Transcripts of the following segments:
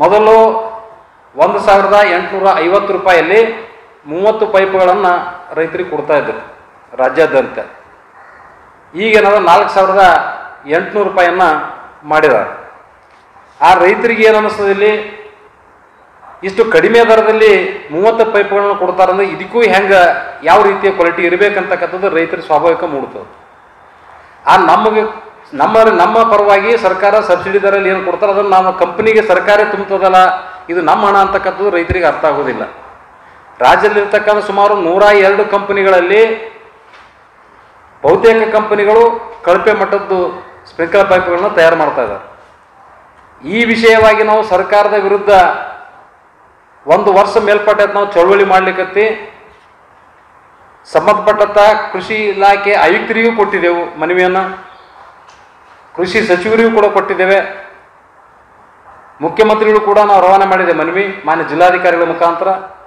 ಮೊದಲು 1850 ರೂಪಾಯಲ್ಲಿ 30 ಪೈಪ್ಗಳನ್ನು ರೈತರಿಗೆ ಕೊಡ್ತಾ ಇದ್ರು ರಾಜ್ಯಾದ್ಯಂತ. ಈಗೇನಾದ್ರು 4800 ರೂಪಾಯಿಯನ್ನು ಮಾಡಿದ್ದಾರೆ. ಆ ರೈತರಿಗೆ ಏನು ಅನ್ನಿಸ್ತದೆ, ಇಲ್ಲಿ ಇಷ್ಟು ಕಡಿಮೆ ದರದಲ್ಲಿ 30 ಪೈಪ್ಗಳನ್ನು ಕೊಡ್ತಾರಂದ್ರೆ ಇದಕ್ಕೂ ಹೆಂಗೆ ಯಾವ ರೀತಿಯ ಕ್ವಾಲಿಟಿ ಇರಬೇಕಂತಕ್ಕಂಥದ್ದು ರೈತರಿಗೆ ಸ್ವಾಭಾವಿಕ ಮೂಡ್ತದೆ. ಆ ನಮ್ಮ ಪರವಾಗಿ ಸರ್ಕಾರ ಸಬ್ಸಿಡಿ ದರಲ್ಲಿ ಏನು ಕೊಡ್ತಾರೆ ಅದನ್ನು ನಾವು ಕಂಪ್ನಿಗೆ ಸರ್ಕಾರ ತುಂಬುತ್ತದಲ್ಲ, ಇದು ನಮ್ಮ ಹಣ ಅಂತಕ್ಕಂಥದ್ದು ರೈತರಿಗೆ ಅರ್ಥ ಆಗೋದಿಲ್ಲ. ರಾಜ್ಯದಲ್ಲಿರ್ತಕ್ಕಂಥ ಸುಮಾರು 102 ಕಂಪನಿಗಳಲ್ಲಿ ಬಹುತೇಕ ಕಂಪನಿಗಳು ಕಳಪೆ ಮಟ್ಟದ್ದು ಸ್ಪ್ರಿಂಕ್ಲರ್ ಪೈಪ್ಗಳನ್ನು ತಯಾರು ಮಾಡ್ತಾ ಇದ್ದಾರೆ. ಈ ವಿಷಯವಾಗಿ ನಾವು ಸರ್ಕಾರದ ವಿರುದ್ಧ 1 ವರ್ಷ ಮೇಲ್ಪಟ್ಟ ನಾವು ಚಳವಳಿ ಮಾಡ್ಲಿಕ್ಕತ್ತಿ ಸಂಬಂಧಪಟ್ಟಂಥ ಕೃಷಿ ಇಲಾಖೆ ಆಯುಕ್ತರಿಗೂ ಕೊಟ್ಟಿದ್ದೆವು ಮನವಿಯನ್ನು, ಕೃಷಿ ಸಚಿವರಿಗೂ ಕೂಡ ಕೊಟ್ಟಿದ್ದೇವೆ, ಮುಖ್ಯಮಂತ್ರಿಗಳು ಕೂಡ ನಾವು ರವಾನೆ ಮಾಡಿದ್ದೇವೆ ಮನವಿ ಮಾನ್ಯ ಜಿಲ್ಲಾಧಿಕಾರಿಗಳ ಮುಖಾಂತರ.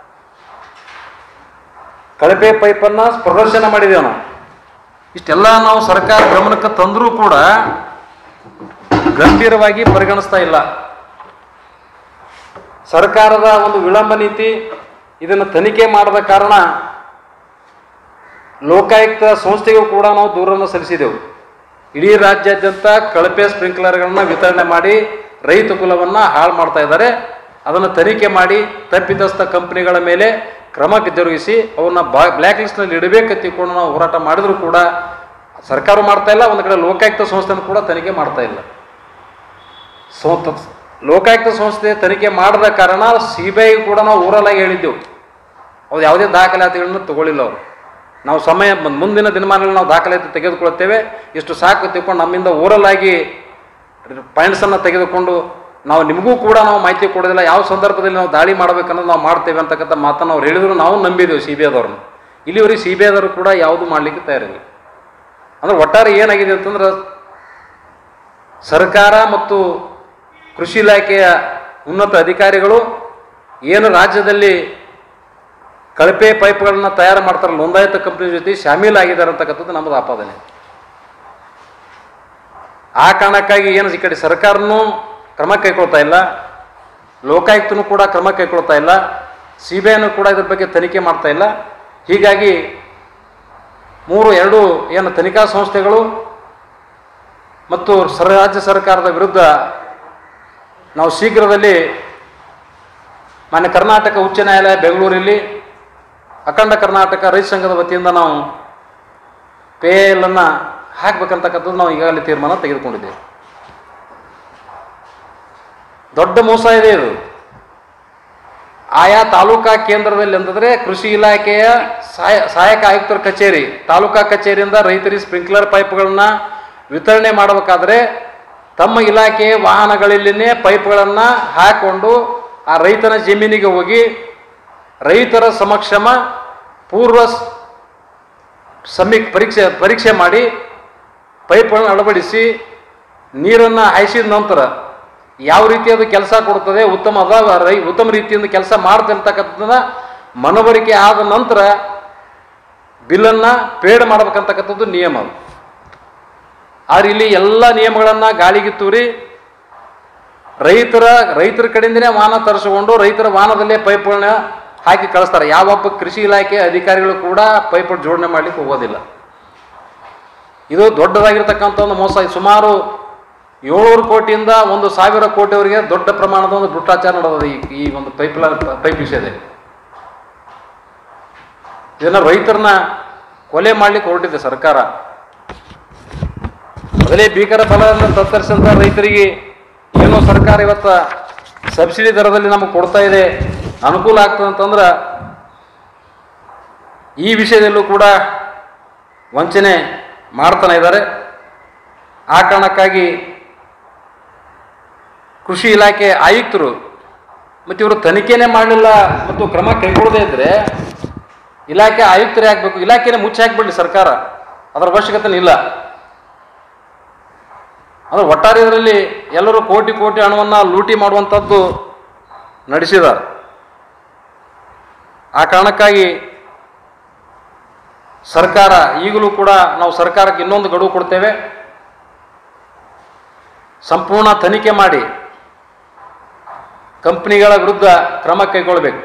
ಕಳಪೆ ಪೈಪನ್ನು ಪ್ರದರ್ಶನ ಮಾಡಿದ್ದೇವೆ ನಾವು. ಇಷ್ಟೆಲ್ಲ ನಾವು ಸರ್ಕಾರ ಗಮನಕ್ಕೆ ತಂದರೂ ಕೂಡ ಗಂಭೀರವಾಗಿ ಪರಿಗಣಿಸ್ತಾ ಇಲ್ಲ. ಸರ್ಕಾರದ ಒಂದು ವಿಳಂಬ ನೀತಿ, ಇದನ್ನು ತನಿಖೆ ಮಾಡದ ಕಾರಣ ಲೋಕಾಯುಕ್ತ ಸಂಸ್ಥೆಗೂ ಕೂಡ ನಾವು ದೂರನ್ನು ಸಲ್ಲಿಸಿದೆವು. ಇಡೀ ರಾಜ್ಯಾದ್ಯಂತ ಕಳಪೆ ಸ್ಪ್ರಿಂಕ್ಲರ್ಗಳನ್ನು ವಿತರಣೆ ಮಾಡಿ ರೈತ ಕುಲವನ್ನು ಹಾಳು ಮಾಡ್ತಾ ಇದ್ದಾರೆ. ಅದನ್ನು ತನಿಖೆ ಮಾಡಿ ತಪ್ಪಿತಸ್ಥ ಕಂಪನಿಗಳ ಮೇಲೆ ಕ್ರಮ ಜರುಗಿಸಿ ಅವನ್ನ ಬ್ಲ್ಯಾಕ್ ಲಿಸ್ಟ್ನಲ್ಲಿ ಇಡಬೇಕಂತ ತಿಳ್ಕೊಂಡು ನಾವು ಹೋರಾಟ ಮಾಡಿದರೂ ಕೂಡ ಸರ್ಕಾರ ಮಾಡ್ತಾ ಇಲ್ಲ. ಒಂದು ಕಡೆ ಲೋಕಾಯುಕ್ತ ಸಂಸ್ಥೆಯನ್ನು ಕೂಡ ತನಿಖೆ ಮಾಡ್ತಾ ಇಲ್ಲ. ಲೋಕಾಯುಕ್ತ ಸಂಸ್ಥೆ ತನಿಖೆ ಮಾಡದ ಕಾರಣ CBI ಕೂಡ ನಾವು ಊರಲ್ಲಾಗಿ ಹೇಳಿದ್ದೆವು, ಅವ್ರು ಯಾವುದೇ ದಾಖಲಾತಿಗಳನ್ನು ತಗೊಳ್ಳಿಲ್ಲ. ಅವರು ನಾವು ಸಮಯ ಮುಂದಿನ ದಿನಮಾನಗಳಲ್ಲಿ ನಾವು ದಾಖಲಾತಿ ತೆಗೆದುಕೊಳ್ತೇವೆ, ಇಷ್ಟು ಸಾಕು ತಿಳ್ಕೊಂಡು ನಮ್ಮಿಂದ ಊರಲ್ಲಾಗಿ ಪಾಯಿಂಟ್ಸನ್ನು ತೆಗೆದುಕೊಂಡು ನಾವು ನಿಮಗೂ ಕೂಡ ನಾವು ಮಾಹಿತಿ ಕೊಡೋದಿಲ್ಲ, ಯಾವ ಸಂದರ್ಭದಲ್ಲಿ ನಾವು ದಾಳಿ ಮಾಡಬೇಕನ್ನೋದು ನಾವು ಮಾಡ್ತೇವೆ ಅಂತಕ್ಕಂಥ ಮಾತನ್ನು ಅವ್ರು ಹೇಳಿದ್ರು. ನಾವು ನಂಬಿದ್ದೇವೆ CBIದವ್ರನ್ನ. ಇಲ್ಲಿವರೆಗೆ CBIದವರು ಕೂಡ ಯಾವುದು ಮಾಡಲಿಕ್ಕೆ ತಯಾರಿಲ್ಲ. ಅಂದರೆ ಒಟ್ಟಾರೆ ಏನಾಗಿದೆ ಅಂತಂದ್ರೆ ಸರ್ಕಾರ ಮತ್ತು ಕೃಷಿ ಇಲಾಖೆಯ ಉನ್ನತ ಅಧಿಕಾರಿಗಳು ಏನು ರಾಜ್ಯದಲ್ಲಿ ಕಳಪೆ ಪೈಪ್ಗಳನ್ನು ತಯಾರು ಮಾಡ್ತಾರೆ ನೋಂದಾಯಿತ ಕಂಪನಿ ಜೊತೆ ಶಾಮೀಲಾಗಿದ್ದಾರೆ ಅಂತಕ್ಕಂಥದ್ದು ನಮ್ಮದು ಆಪಾದನೆ. ಆ ಕಾರಣಕ್ಕಾಗಿ ಏನು ಈ ಕಡೆ ಸರ್ಕಾರನೂ ಕ್ರಮ ಕೈಗೊಳ್ತಾ ಇಲ್ಲ, ಲೋಕಾಯುಕ್ತನೂ ಕೂಡ ಕ್ರಮ ಕೈಗೊಳ್ತಾ ಇಲ್ಲ, CBIನೂ ಕೂಡ ಇದ್ರ ಬಗ್ಗೆ ತನಿಖೆ ಮಾಡ್ತಾ ಇಲ್ಲ. ಹೀಗಾಗಿ ಎರಡು ಏನು ತನಿಖಾ ಸಂಸ್ಥೆಗಳು ಮತ್ತು ರಾಜ್ಯ ಸರ್ಕಾರದ ವಿರುದ್ಧ ನಾವು ಶೀಘ್ರದಲ್ಲಿ ಮಾನ್ಯ ಕರ್ನಾಟಕ ಉಚ್ಚ ನ್ಯಾಯಾಲಯ ಬೆಂಗಳೂರಲ್ಲಿ ಅಖಂಡ ಕರ್ನಾಟಕ ರೈತ ಸಂಘದ ವತಿಯಿಂದ ನಾವು PIL ಅನ್ನು ಹಾಕಬೇಕಂತಕ್ಕಂಥದ್ದು ನಾವು ಈಗಾಗಲೇ ತೀರ್ಮಾನ ತೆಗೆದುಕೊಂಡಿದ್ದೇವೆ. ದೊಡ್ಡ ಮೋಸ ಇದೆ ಇದು. ಆಯಾ ತಾಲೂಕಾ ಕೇಂದ್ರದಲ್ಲಿ ಅಂತಂದರೆ ಕೃಷಿ ಇಲಾಖೆಯ ಸಹಾಯಕ ಆಯುಕ್ತರ ಕಚೇರಿ, ತಾಲೂಕಾ ಕಚೇರಿಯಿಂದ ರೈತರಿಗೆ ಸ್ಪ್ರಿಂಕ್ಲರ್ ಪೈಪ್ಗಳನ್ನು ವಿತರಣೆ ಮಾಡಬೇಕಾದ್ರೆ ತಮ್ಮ ಇಲಾಖೆಯ ವಾಹನಗಳಲ್ಲಿನೇ ಪೈಪ್ಗಳನ್ನು ಹಾಕಿಕೊಂಡು ಆ ರೈತನ ಜಮೀನಿಗೆ ಹೋಗಿ ರೈತರ ಸಮಕ್ಷಮ ಪೂರ್ವ ಪರೀಕ್ಷೆ ಮಾಡಿ ಪೈಪ್ಗಳನ್ನು ಅಳವಡಿಸಿ ನೀರನ್ನು ಹಾಯಿಸಿದ ನಂತರ ಯಾವ ರೀತಿ ಅದು ಕೆಲಸ ಕೊಡ್ತದೆ, ಉತ್ತಮ ರೀತಿಯಿಂದ ಕೆಲಸ ಮಾಡ್ತಿರ್ತಕ್ಕಂಥದ್ದನ್ನ ಮನವರಿಕೆ ಆದ ನಂತರ ಬಿಲ್ಲನ್ನು ಪೇಡ್ ಮಾಡಬೇಕಂತಕ್ಕಂಥದ್ದು ನಿಯಮ. ಆದ್ರೆ ಇಲ್ಲಿ ಎಲ್ಲ ನಿಯಮಗಳನ್ನು ಗಾಳಿಗೆ ತೂರಿ ರೈತರ ಕಡೆಯಿಂದನೇ ವಾಹನ ತರಿಸಿಕೊಂಡು ರೈತರ ವಾಹನದಲ್ಲೇ ಪೈಪ್ಗಳನ್ನ ಹಾಕಿ ಕಳಿಸ್ತಾರೆ. ಯಾವೊಬ್ಬ ಕೃಷಿ ಇಲಾಖೆ ಅಧಿಕಾರಿಗಳು ಕೂಡ ಪೈಪ್ ಜೋಡಣೆ ಮಾಡಲಿಕ್ಕೆ ಹೋಗೋದಿಲ್ಲ. ಇದು ದೊಡ್ಡದಾಗಿರ್ತಕ್ಕಂಥ ಒಂದು ಮೋಸ. ಸುಮಾರು 700 ಕೋಟಿಯಿಂದ 1,000 ಕೋಟಿವರೆಗೆ ದೊಡ್ಡ ಪ್ರಮಾಣದ ಒಂದು ಭ್ರಷ್ಟಾಚಾರ ನಡೆದಿದೆ ಈ ಒಂದು ಪೈಪ್ ವಿಷಯದಲ್ಲಿ. ಇದನ್ನು ರೈತರನ್ನ ಕೊಲೆ ಮಾಡಲಿಕ್ಕೆ ಹೊರಟಿದೆ ಸರ್ಕಾರ. ಮೊದಲೇ ಭೀಕರ ಬಲವನ್ನು ತತ್ತರಿಸಿದಂಥ ರೈತರಿಗೆ ಏನೋ ಸರ್ಕಾರ ಇವತ್ತು ಸಬ್ಸಿಡಿ ದರದಲ್ಲಿ ನಮಗೆ ಕೊಡ್ತಾ ಇದೆ, ಅನುಕೂಲ ಆಗ್ತದೆ ಅಂತಂದ್ರೆ ಈ ವಿಷಯದಲ್ಲೂ ಕೂಡ ವಂಚನೆ ಮಾಡ್ತಾನೆ ಇದ್ದಾರೆ. ಆ ಕಾರಣಕ್ಕಾಗಿ ಕೃಷಿ ಇಲಾಖೆ ಆಯುಕ್ತರು ಮತ್ತು ಇವರು ತನಿಖೆನೇ ಮಾಡಲಿಲ್ಲ ಮತ್ತು ಕ್ರಮ ಕೈಗೊಳ್ಳದೇ ಇದ್ದರೆ ಇಲಾಖೆ ಆಯುಕ್ತರೇ ಆಗಬೇಕು. ಇಲಾಖೆನೇ ಮುಚ್ಚಿ ಹಾಕಿಬಿಡಲಿ ಸರ್ಕಾರ, ಅದರ ಅವಶ್ಯಕತೆ ಇಲ್ಲ. ಅಂದರೆ ಒಟ್ಟಾರೆ ಇದರಲ್ಲಿ ಎಲ್ಲರೂ ಕೋಟಿ ಕೋಟಿ ಹಣವನ್ನು ಲೂಟಿ ಮಾಡುವಂಥದ್ದು ನಡೆಸಿದ್ದಾರೆ. ಆ ಕಾರಣಕ್ಕಾಗಿ ಸರ್ಕಾರ ಈಗಲೂ ಕೂಡ ನಾವು ಸರ್ಕಾರಕ್ಕೆ ಇನ್ನೊಂದು ಗಡುವು ಕೊಡ್ತೇವೆ. ಸಂಪೂರ್ಣ ತನಿಖೆ ಮಾಡಿ ಕಂಪ್ನಿಗಳ ವಿರುದ್ಧ ಕ್ರಮ ಕೈಗೊಳ್ಳಬೇಕು.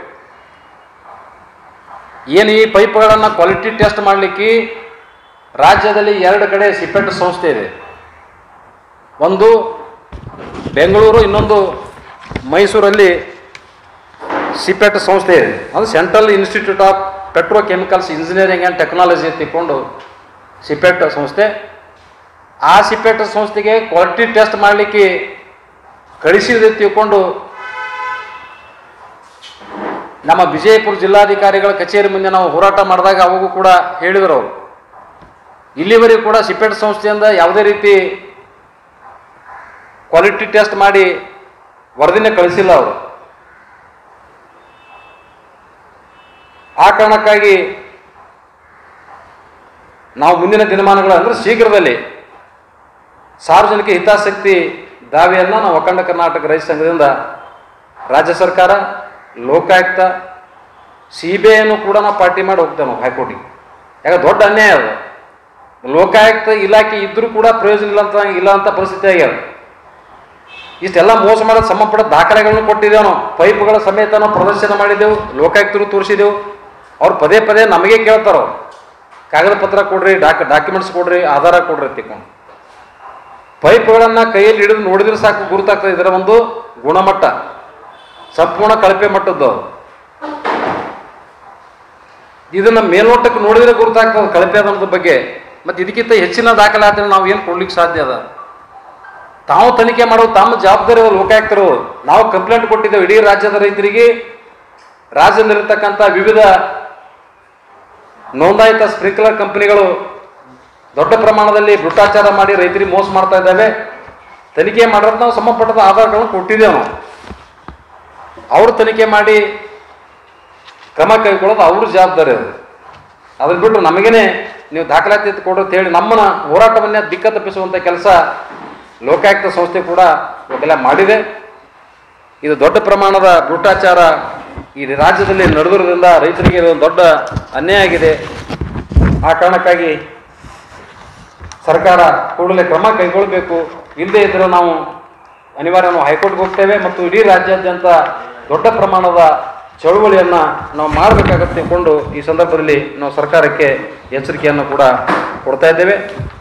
ಏನು ಈ ಪೈಪ್ಗಳನ್ನು ಕ್ವಾಲಿಟಿ ಟೆಸ್ಟ್ ಮಾಡಲಿಕ್ಕೆ ರಾಜ್ಯದಲ್ಲಿ 2 ಕಡೆ ಸಿಪೆಟ್ ಸಂಸ್ಥೆ ಇದೆ. ಒಂದು ಬೆಂಗಳೂರು, ಇನ್ನೊಂದು ಮೈಸೂರಲ್ಲಿ ಸಿಪೆಟ್ ಸಂಸ್ಥೆ ಇದೆ. ಅದು central institute of petrochemicals engineering and technology ತಿಳ್ಕೊಂಡು ಸಿಪೆಟ್ ಸಂಸ್ಥೆ. ಆ ಸಿಪೆಟ್ ಸಂಸ್ಥೆಗೆ ಕ್ವಾಲಿಟಿ ಟೆಸ್ಟ್ ಮಾಡಲಿಕ್ಕೆ ಕಳಿಸಿದೆ ತಿಳ್ಕೊಂಡು ನಮ್ಮ ವಿಜಯಪುರ ಜಿಲ್ಲಾಧಿಕಾರಿಗಳ ಕಚೇರಿ ಮುಂದೆ ನಾವು ಹೋರಾಟ ಮಾಡಿದಾಗ ಅವಾಗೂ ಕೂಡ ಹೇಳಿದರು ಅವರು, ಇಲ್ಲಿವರೆಗೂ ಕೂಡ ಸಿಪೆಟ್ ಸಂಸ್ಥೆಯಿಂದ ಯಾವುದೇ ರೀತಿ ಕ್ವಾಲಿಟಿ ಟೆಸ್ಟ್ ಮಾಡಿ ವರದಿನೇ ಕಳಿಸಿಲ್ಲ ಅವರು. ಆ ಕಾರಣಕ್ಕಾಗಿ ನಾವು ಮುಂದಿನ ದಿನಮಾನಗಳ ಅಂದರೆ ಶೀಘ್ರದಲ್ಲಿ ಸಾರ್ವಜನಿಕ ಹಿತಾಸಕ್ತಿ ದಾವೆಯನ್ನು ನಾವು ಅಖಂಡ ಕರ್ನಾಟಕ ರೈತ ಸಂಘದಿಂದ ರಾಜ್ಯ ಸರ್ಕಾರ, ಲೋಕಾಯುಕ್ತ, CBIಯನ್ನು ಕೂಡ ನಾವು ಪಾರ್ಟಿ ಮಾಡಿ ಹೋಗ್ತೇವೆ ನಾವು ಹೈಕೋರ್ಟಿಗೆ. ಯಾಕೆ ದೊಡ್ಡ ಅನ್ಯಾಯ ಅದು. ಲೋಕಾಯುಕ್ತ ಇಲಾಖೆ ಇದ್ದರೂ ಕೂಡ ಪ್ರಯೋಜನ ಇಲ್ಲ ಅಂತ ಪರಿಸ್ಥಿತಿ ಆಗ್ಯಾದ. ಇಷ್ಟೆಲ್ಲ ಮೋಸ ಮಾಡೋದು ಸಂಬಂಧಪಟ್ಟ ದಾಖಲೆಗಳನ್ನು ಕೊಟ್ಟಿದ್ದೇವೆ ನಾವು. ಪೈಪ್ಗಳ ಸಮೇತ ನಾವು ಪ್ರದರ್ಶನ ಮಾಡಿದ್ದೆವು, ಲೋಕಾಯುಕ್ತರು ತೋರಿಸಿದೆವು. ಅವ್ರು ಪದೇ ಪದೇ ನಮಗೆ ಕೇಳ್ತಾರ, ಅವ್ರು ಕಾಗದ ಪತ್ರ ಕೊಡ್ರಿ, ಡಾಕ್ಯುಮೆಂಟ್ಸ್ ಕೊಡ್ರಿ, ಆಧಾರ ಕೊಡ್ರಿ ತಿಳ್ಕೊಂಡು. ಪೈಪ್ಗಳನ್ನು ಕೈಯಲ್ಲಿ ಹಿಡಿದು ನೋಡಿದ್ರೆ ಸಾಕು ಗುರುತಾಗ್ತದೆ ಇದರ ಒಂದು ಗುಣಮಟ್ಟ, ಸಂಪೂರ್ಣ ಕಳಪೆ ಮಟ್ಟದ್ದು. ಇದನ್ನು ಮೇಲ್ನೋಟಕ್ಕೆ ನೋಡಿದ್ರೆ ಗುರುತಾಗ್ತದೆ ಕಳಪೆ ಅನ್ನೋದ್ರ ಬಗ್ಗೆ. ಮತ್ತು ಇದಕ್ಕಿಂತ ಹೆಚ್ಚಿನ ದಾಖಲಾತಿ ನಾವು ಏನು ಕೊಡ್ಲಿಕ್ಕೆ ಸಾಧ್ಯ ಅದ? ತಾವು ತನಿಖೆ ಮಾಡೋದು ತಮ್ಮ ಜವಾಬ್ದಾರಿ ಲೋಕಾಯುಕ್ತರು. ನಾವು ಕಂಪ್ಲೇಂಟ್ ಕೊಟ್ಟಿದ್ದೇವೆ ಇಡೀ ರಾಜ್ಯದ ರೈತರಿಗೆ. ರಾಜ್ಯದಲ್ಲಿರ್ತಕ್ಕಂಥ ವಿವಿಧ ನೋಂದಾಯಿತ ಸ್ಪ್ರಿಂಕ್ಲರ್ ಕಂಪನಿಗಳು ದೊಡ್ಡ ಪ್ರಮಾಣದಲ್ಲಿ ಭ್ರಷ್ಟಾಚಾರ ಮಾಡಿ ರೈತರಿಗೆ ಮೋಸ ಮಾಡ್ತಾ ಇದ್ದಾವೆ. ತನಿಖೆ ಮಾಡೋದು ನಾವು ಸಂಬಂಧಪಟ್ಟ ಆಧಾರಗಳನ್ನು ಕೊಟ್ಟಿದ್ದೇವೆ ನಾವು. ಅವರು ತನಿಖೆ ಮಾಡಿ ಕ್ರಮ ಕೈಗೊಳ್ಳೋದು ಅವ್ರ ಜವಾಬ್ದಾರಿ ಅದು. ಅದ್ರ ಬಿಟ್ಟು ನಮಗೇನೆ ನೀವು ದಾಖಲಾತಿ ಕೊಡು ಅಂತ ಹೇಳಿ ನಮ್ಮನ್ನ ಹೋರಾಟವನ್ನೇ ದಿಕ್ಕ ತಪ್ಪಿಸುವಂಥ ಕೆಲಸ ಲೋಕಾಯುಕ್ತ ಸಂಸ್ಥೆ ಕೂಡ ಇವಾಗೆಲ್ಲ ಮಾಡಿದೆ. ಇದು ದೊಡ್ಡ ಪ್ರಮಾಣದ ಭ್ರಷ್ಟಾಚಾರ ಈ ರಾಜ್ಯದಲ್ಲಿ ನಡೆದಿರೋದ್ರಿಂದ ರೈತರಿಗೆ ಇದೊಂದು ದೊಡ್ಡ ಅನ್ಯಾಯ ಆಗಿದೆ. ಆ ಕಾರಣಕ್ಕಾಗಿ ಸರ್ಕಾರ ಕೂಡಲೇ ಕ್ರಮ ಕೈಗೊಳ್ಳಬೇಕು. ಇಲ್ಲದೇ ಇದ್ದರೆ ನಾವು ಅನಿವಾರ್ಯ ನಾವು ಹೈಕೋರ್ಟ್ಗೆ ಹೋಗ್ತೇವೆ ಮತ್ತು ಇಡೀ ರಾಜ್ಯಾದ್ಯಂತ ದೊಡ್ಡ ಪ್ರಮಾಣದ ಚಳುವಳಿಯನ್ನು ನಾವು ಮಾಡಬೇಕಾಗತ್ತೆ ತಿಳ್ಕೊಂಡು ಈ ಸಂದರ್ಭದಲ್ಲಿ ನಾವು ಸರ್ಕಾರಕ್ಕೆ ಎಚ್ಚರಿಕೆಯನ್ನು ಕೂಡ ಕೊಡ್ತಾ ಇದ್ದೇವೆ.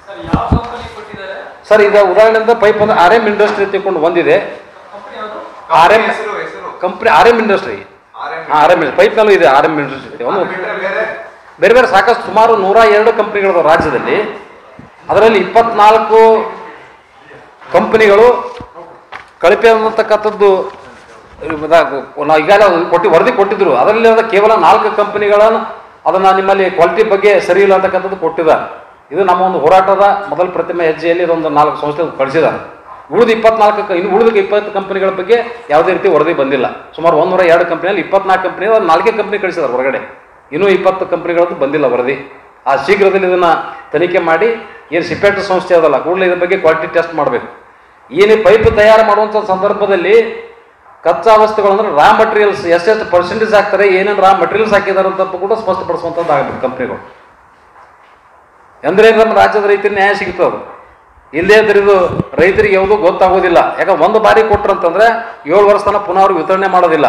ಸರ್, ಈಗ ಉದಾಹರಣೆಯಿಂದ ಪೈಪ್ ಅಂದ್ರೆ RM ಇಂಡಸ್ಟ್ರಿ ತಿಳ್ಕೊಂಡು ಒಂದಿದೆ. RM company, RM industry, RM ಪೈಪ್ನಲ್ಲೂ ಇದೆ. RM ಇಂಡಸ್ಟ್ರಿ ಒಂದು ಬೇರೆ ಬೇರೆ ಸಾಕಷ್ಟು ಸುಮಾರು 102 ಕಂಪ್ನಿಗಳು ರಾಜ್ಯದಲ್ಲಿ. ಅದರಲ್ಲಿ 24 ಕಂಪನಿಗಳು ಕಳಪೆ ಅನ್ನತಕ್ಕಂಥದ್ದು ನಾವು ಈಗಾಗಲೇ ವರದಿ ಕೊಟ್ಟಿದ್ರು. ಅದರಲ್ಲಿ ಕೇವಲ 4 ಕಂಪನಿಗಳನ್ನು ಅದನ್ನು ನಿಮ್ಮಲ್ಲಿ ಕ್ವಾಲಿಟಿ ಬಗ್ಗೆ ಸರಿ ಇಲ್ಲ ಅಂತಕ್ಕಂಥದ್ದು ಕೊಟ್ಟಿದ್ದಾರೆ. ಇದು ನಮ್ಮ ಒಂದು ಹೋರಾಟದ ಮೊದಲ ಪ್ರಥಮ ಹೆಜ್ಜೆಯಲ್ಲಿ ಇದೊಂದು 4 ಸಂಸ್ಥೆ ಕಳಿಸಿದ್ದಾರೆ. ಉಳಿದ 24 ಇನ್ನು ಉಳಿದ 20 ಕಂಪನಿಗಳ ಬಗ್ಗೆ ಯಾವುದೇ ರೀತಿ ವರದಿ ಬಂದಿಲ್ಲ. ಸುಮಾರು 102 ಕಂಪನಿಯಲ್ಲಿ 24 ಕಂಪನಿ 4 ಕಂಪನಿ ಕಳಿಸಿದ್ದಾರೆ ಹೊರಗಡೆ. ಇನ್ನೂ 20 ಕಂಪನಿಗಳದ್ದು ಬಂದಿಲ್ಲ ವರದಿ. ಆ ಶೀಘ್ರದಲ್ಲಿ ಇದನ್ನು ತನಿಖೆ ಮಾಡಿ ಏನು ಸಿಪೆಟ್ ಸಂಸ್ಥೆ ಅದಲ್ಲ ಕೂಡಲೇ ಇದ್ರ ಬಗ್ಗೆ ಕ್ವಾಲಿಟಿ ಟೆಸ್ಟ್ ಮಾಡಬೇಕು. ಏನು ಪೈಪ್ ತಯಾರು ಮಾಡುವಂಥ ಸಂದರ್ಭದಲ್ಲಿ ಕಚ್ಚಾ ವಸ್ತುಗಳು ಅಂದರೆ ರಾ ಮಟೀರಿಯಲ್ಸ್ ಎಷ್ಟು ಪರ್ಸೆಂಟೇಜ್ ಹಾಕ್ತಾರೆ, ಏನೇನು ರಾ ಮಟೀರಿಯಲ್ಸ್ ಹಾಕಿದ್ದಾರೆ ಅಂತ ಕೂಡ ಸ್ಪಷ್ಟಪಡಿಸುವಂಥದ್ದು ಆಗಬೇಕು ಕಂಪ್ನಿಗಳು. ಅಂದರೆ ನಮ್ಮ ರಾಜ್ಯದ ರೈತರಿಗೆ ನ್ಯಾಯ ಸಿಗ್ತದೆ. ಇಲ್ಲದೇ ಇದ್ರೆ ಇದು ರೈತರಿಗೆ ಯಾವುದೂ ಗೊತ್ತಾಗೋದಿಲ್ಲ. ಯಾಕಂದ್ರೆ ಒಂದು ಬಾರಿ ಕೊಟ್ರಂತಂದ್ರೆ 7 ವರ್ಷ ತನಕ ಪುನಃ ಅವ್ರಿಗೆ ವಿತರಣೆ ಮಾಡೋದಿಲ್ಲ.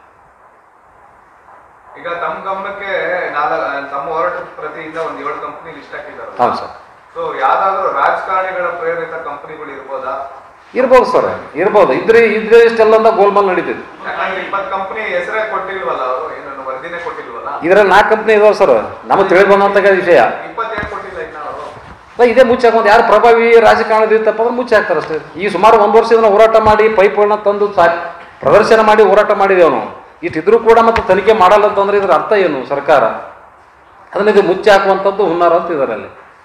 ಈಗ ತಮ್ಮ ಗಮನಕ್ಕೆ ತಮ್ಮ ಹೋರಾಟದ ಪ್ರತಿಯಿಂದ ಒಂದು 7 ಕಂಪನಿ ಲಿಸ್ಟ್ ಹಾಕಿದ್ದಾರೆ. ಹೌದು ಸರ್. ಸೊ ಯಾವ್ದಾದ್ರು ರಾಜಕಾರಣಿಗಳ ಪ್ರೇರಿತ ಕಂಪನಿಗಳು ಇರ್ಬೋದಾ? ಇರ್ಬೋದು ಸರ್, ಇರ್ಬೋದು. ಇದ್ರೆ ಇಷ್ಟೆಲ್ಲ ಗೋಲ್ಮಾಲ್ ನಡೀತಿದೆ. 20 ಕಂಪನಿ ಹೆಸರೇ ಕೊಟ್ಟಿಲ್ವಲ್ಲ ಅವರು, ಏನು ವರದಿನೇ ಕೊಟ್ಟಿಲ್ವಲ್ಲ. ಇದ್ರಲ್ಲಿ 4 ಕಂಪನಿ ಇದಾವೆ ಸರ್, ನಮಗೆ ತಿಳಿದು ಬಂದಂತ ವಿಷಯ. 27 ಕೊಟ್ಟಿಲ್ಲ ಇನ್ನ ಅವರು. ಇದೇ ಮುಚ್ಚಿ ಹಾಕೊಂಡು ಯಾರು ಪ್ರಭಾವಿ ರಾಜಕಾರಣದ ಇರ್ತಪ್ಪ ಅಂದ್ರೆ ಮುಚ್ಚಿ ಹಾಕ್ತಾರೆ ಅಷ್ಟೇ. ಈ ಸುಮಾರು 1 ವರ್ಷದಿಂದ ಹೋರಾಟ ಮಾಡಿ ಪೈಪ್ಗಳನ್ನ ತಂದು ಪ್ರದರ್ಶನ ಮಾಡಿ ಹೋರಾಟ ಮಾಡಿದೇವು ನಾವು. ಇಷ್ಟಿದ್ರೂ ಕೂಡ ಮತ್ತೆ ತನಿಖೆ ಮಾಡಲ್ಲ ಅಂತಂದ್ರೆ ಇದ್ರ ಅರ್ಥ ಏನು? ಸರ್ಕಾರ ಅದನ್ನ ಇದು ಮುಚ್ಚಿ ಹಾಕುವಂಥದ್ದು ಹುನ್ನಾರ ಅಂತ ಇದರಲ್ಲಿ.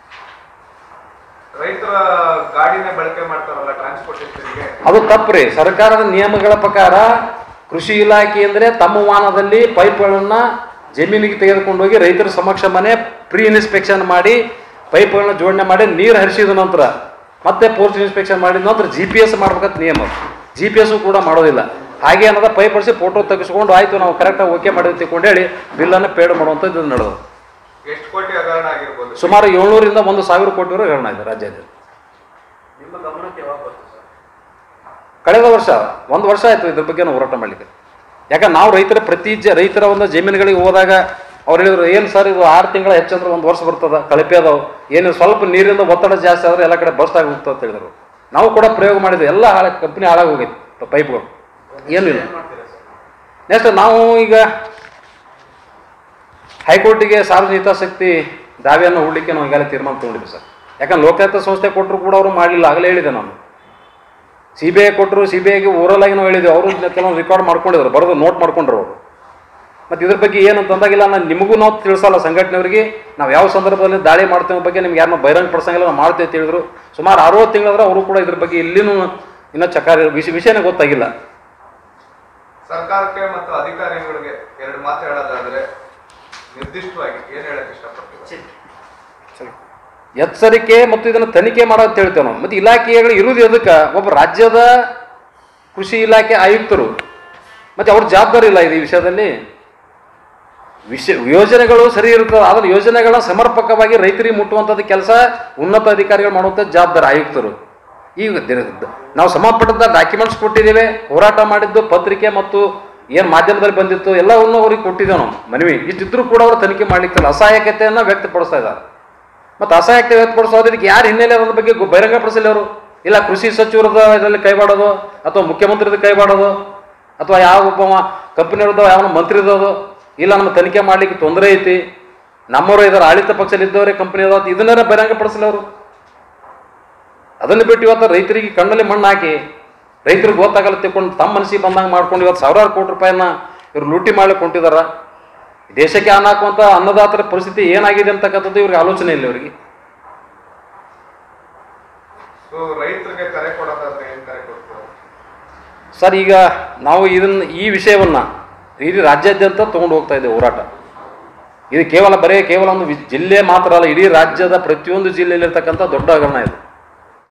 ರೈತರ ಗಾಡಿನೇ ಬಳಕೆ ಮಾಡ್ತಾರಲ್ಲ ಟ್ರಾನ್ಸ್ಪೋರ್ಟೇಷನ್ಗೆ, ಅದು ತಪ್ಪ್ರಿ. ಸರ್ಕಾರದ ನಿಯಮಗಳ ಪ್ರಕಾರ ಕೃಷಿ ಇಲಾಖೆ ಅಂದರೆ ತಮ್ಮ ವಾಹನದಲ್ಲಿ ಪೈಪ್ಗಳನ್ನು ಜಮೀನಿಗೆ ತೆಗೆದುಕೊಂಡು ಹೋಗಿ ರೈತರ ಸಮಕ್ಷ ಮನೆ ಪ್ರೀ ಇನ್ಸ್ಪೆಕ್ಷನ್ ಮಾಡಿ ಪೈಪ್ಗಳನ್ನ ಜೋಡಣೆ ಮಾಡಿ ನೀರು ಹರಿಸಿದ ನಂತರ ಮತ್ತೆ ಪೋಸ್ಟ್ ಇನ್ಸ್ಪೆಕ್ಷನ್ ಮಾಡಿದ ನಂತರ GPS ಮಾಡ್ಬೇಕಂತ ನಿಯಮ. GPS ಕೂಡ ಮಾಡೋದಿಲ್ಲ. ಹಾಗೆ ಅನ್ನೋದ ಪೈಪ್ ಹರಿಸಿ ಫೋಟೋ ತೆಗೆಸ್ಕೊಂಡು ಆಯಿತು ನಾವು ಕರೆಕ್ಟಾಗಿ ಓಕೆ ಮಾಡಿದ್ವಿ ತಿಳ್ಕೊಂಡು ಹೇಳಿ ಬಿಲ್ಲನ್ನು ಪೇಡ್ ಮಾಡುವಂಥದ್ದು ಇದು ನಡೆದು ಎಷ್ಟು ಕೋಟಿ ಹಗರಣ ಆಗಿರ್ಬೋದು? ಸುಮಾರು 700ರಿಂದ 1,000 ಕೋಟಿವರೆಗೂ ಹಗರಣ ಇದೆ ರಾಜ್ಯದಲ್ಲಿ. ನಿಮ್ಮ ಗಮನಕ್ಕೆ ಯಾವಾಗ ಬರ್ತದೆ ಸರ್? ಕಳೆದ ವರ್ಷ 1 ವರ್ಷ ಆಯಿತು ಇದ್ರ ಬಗ್ಗೆ ನಾವು ಹೋರಾಟ ಮಾಡಲಿಕ್ಕೆ. ಯಾಕಂದ್ರೆ ನಾವು ರೈತರ ಒಂದು ಜಮೀನುಗಳಿಗೆ ಹೋದಾಗ ಅವ್ರು ಹೇಳಿದ್ರು, ಏನು ಸರ್ ಇದು 6 ತಿಂಗಳ ಹೆಚ್ಚಂದ್ರೆ 1 ವರ್ಷ ಬರ್ತದೆ, ಕಳಪೆ ಅದಾವೆ, ಏನು ಸ್ವಲ್ಪ ನೀರಿಂದ ಒತ್ತಡ ಜಾಸ್ತಿ ಆದರೆ ಎಲ್ಲ ಕಡೆ ಬಸ್ಟ್ ಆಗಿ ಹೋಗ್ತದೆ ಅಂತ ಹೇಳಿದ್ರು. ನಾವು ಕೂಡ ಪ್ರಯೋಗ ಮಾಡಿದ್ವಿ, ಎಲ್ಲ ಕಂಪ್ನಿ ಹಾಳಾಗಿ ಹೋಗೈತೆ ಪೈಪ್ಗಳು, ಏನೂ ಇಲ್ಲ. ನೆಕ್ಸ್ಟ್ ನಾವು ಈಗ ಹೈಕೋರ್ಟಿಗೆ ಸಾರ್ವಜನಿಕ ಹಿತಾಸಕ್ತಿ ದಾವೆಯನ್ನು ಹೂಡಲಿಕ್ಕೆ ನಾವು ಈಗಾಗಲೇ ತೀರ್ಮಾನ ತೊಗೊಂಡಿದ್ವಿ ಸರ್. ಯಾಕಂದ್ರೆ ಲೋಕಾಯುಕ್ತ ಸಂಸ್ಥೆ ಕೊಟ್ಟರು ಕೂಡ ಅವರು ಮಾಡಲಿಲ್ಲ, ಆಗಲೇ ಹೇಳಿದೆ ನಾನು. CBI ಕೊಟ್ಟರು, CBIಗೆ ಓರಲ್ ಆಗಿ ನಾವು ಹೇಳಿದ್ವಿ, ಅವರು ಕೆಲವೊಂದು ರೆಕಾರ್ಡ್ ಮಾಡ್ಕೊಂಡಿದ್ರು, ಬರೋದು ನೋಟ್ ಮಾಡ್ಕೊಂಡ್ರು ಅವರು. ಮತ್ತು ಇದ್ರ ಬಗ್ಗೆ ಏನು ತಂದಾಗಿಲ್ಲ, ನಾನು ನಿಮಗೂ ನಾವು ತಿಳಿಸಲ್ಲ ಸಂಘಟನೆಯವರಿಗೆ, ನಾವು ಯಾವ ಸಂದರ್ಭದಲ್ಲಿ ದಾಳಿ ಮಾಡ್ತೇವೆ ಬಗ್ಗೆ ನಿಮ್ಗೆ ಯಾರನ್ನ ಬಹಿರಂಗ ಪಡಿಸಂಗಿಲ್ಲ, ನಾವು ಮಾಡ್ತೇವೆ ಅಂತ ಹೇಳಿದ್ರು. ಸುಮಾರು 60 ತಿಂಗಳಾದ್ರೆ ಅವರು ಕೂಡ ಇದ್ರ ಬಗ್ಗೆ ಇಲ್ಲಿನೂ ಇನ್ನೂ ಚಕಾರ ವಿಷಯನೇ ಗೊತ್ತಾಗಿಲ್ಲ. ಸರ್ಕಾರಕ್ಕೆ ಮತ್ತು ಅಧಿಕಾರಿಗಳಿಗೆ 2 ಮಾತು ಹೇಳೋದಾದ್ರೆ ನಿರ್ದಿಷ್ಟವಾಗಿ ಏನು ಹೇಳಕ್ಕೆ ಇಷ್ಟಪಡ್ತೀವಿ? ಎಚ್ಚರಿಕೆ ಮತ್ತು ಇದನ್ನು ತನಿಖೆ ಮಾಡೋದು ಅಂತ ಹೇಳ್ತೇವೆ ನಾವು. ಮತ್ತು ಇಲಾಖೆಗಳು ಇರುವುದು ಅದಕ್ಕೆ ಒಬ್ಬ ರಾಜ್ಯದ ಕೃಷಿ ಇಲಾಖೆ ಆಯುಕ್ತರು, ಮತ್ತು ಅವ್ರ ಜವಾಬ್ದಾರಿ ಇಲ್ಲ ಇದು ಈ ವಿಷಯದಲ್ಲಿ. ಯೋಜನೆಗಳು ಸರಿ ಇರ್ತದೆ, ಆದರೆ ಯೋಜನೆಗಳನ್ನ ಸಮರ್ಪಕವಾಗಿ ರೈತರಿಗೆ ಮುಟ್ಟುವಂಥದ್ದು ಕೆಲಸ ಉನ್ನತ ಅಧಿಕಾರಿಗಳು ಮಾಡುವಂಥ ಜವಾಬ್ದಾರಿ ಆಯುಕ್ತರು. ಈಗ ನಾವು ಸಂಬಂಧಪಟ್ಟಂಥ ಡಾಕ್ಯುಮೆಂಟ್ಸ್ ಕೊಟ್ಟಿದ್ದೇವೆ, ಹೋರಾಟ ಮಾಡಿದ್ದು ಪತ್ರಿಕೆ ಮತ್ತು ಏನು ಮಾಧ್ಯಮದಲ್ಲಿ ಬಂದಿತ್ತು ಎಲ್ಲವನ್ನು ಅವ್ರಿಗೆ ಕೊಟ್ಟಿದ್ದೇವೆ ನಾವು ಮನವಿ. ಇಷ್ಟಿದ್ರೂ ಕೂಡ ಅವರು ತನಿಖೆ ಮಾಡಲಿಕ್ಕಿಲ್ಲ, ಅಸಹಾಯಕತೆಯನ್ನು ವ್ಯಕ್ತಪಡಿಸ್ತಾ ಇದ್ದಾರೆ. ಮತ್ತು ಅಸಹಾಯಕತೆ ವ್ಯಕ್ತಪಡಿಸೋದಕ್ಕೆ ಯಾರು ಹಿನ್ನೆಲೆ ಅದ್ರ ಬಗ್ಗೆ ಬಹಿರಂಗಪಡಿಸಲಿ ಅವರು? ಇಲ್ಲ ಕೃಷಿ ಸಚಿವರದ ಇದರಲ್ಲಿ ಕೈವಾಡೋದು, ಅಥವಾ ಮುಖ್ಯಮಂತ್ರಿದ ಕೈವಾಡೋದು, ಅಥವಾ ಯಾವ ಒಬ್ಬ ಕಂಪನಿಯವ್ರದ್ದು ಯಾವ ಮಂತ್ರಿ ಇರೋದು, ಇಲ್ಲ ನಮ್ಮ ತನಿಖೆ ಮಾಡಲಿಕ್ಕೆ ತೊಂದರೆ ಐತಿ, ನಮ್ಮವರು ಇದರ ಆಡಳಿತ ಪಕ್ಷದಲ್ಲಿದ್ದವರೇ ಕಂಪನಿ ಅದಾವ, ಇದನ್ನೇ ಬಹಿರಂಗಪಡಿಸಲಿ ಅವರು. ಅದನ್ನು ಬಿಟ್ಟು ಇವತ್ತು ರೈತರಿಗೆ ಕಣ್ಣಲ್ಲಿ ಮಣ್ಣು ಹಾಕಿ ರೈತರಿಗೆ ಗೊತ್ತಾಗಲ್ಲ ತಿಳ್ಕೊಂಡು ತಮ್ಮ ಮನಸ್ಸಿಗೆ ಬಂದಂಗೆ ಮಾಡ್ಕೊಂಡು ಇವತ್ತು ಸಾವಿರಾರು ಕೋಟಿ ರೂಪಾಯಿನ ಇವ್ರು ಲೂಟಿ ಮಾಡ್ಲಿಕ್ಕೆ ಹೊಂಟಿದಾರ. ದೇಶಕ್ಕೆ ಅನ್ನ ಹಾಕುವಂಥ ಅನ್ನದಾತರ ಪರಿಸ್ಥಿತಿ ಏನಾಗಿದೆ ಅಂತಕ್ಕಂಥದ್ದು ಇವ್ರಿಗೆ ಆಲೋಚನೆ ಇಲ್ಲ ಇವರಿಗೆ. ರೈತರಿಗೆ ಕರೆ ಕೊಡೋದಾದ್ರೆ ಏನು ಕರೆ ಕೊಡ್ತಾರೆ ಸರ್? ಈಗ ನಾವು ಈ ವಿಷಯವನ್ನು ಇಡೀ ರಾಜ್ಯಾದ್ಯಂತ ತೊಗೊಂಡು ಹೋಗ್ತಾ ಇದ್ದೇವೆ ಹೋರಾಟ. ಇದು ಕೇವಲ ಒಂದು ಜಿಲ್ಲೆ ಮಾತ್ರ ಅಲ್ಲ, ಇಡೀ ರಾಜ್ಯದ ಪ್ರತಿಯೊಂದು ಜಿಲ್ಲೆಯಲ್ಲಿರ್ತಕ್ಕಂಥ ದೊಡ್ಡ ಹಗರಣ ಇದು.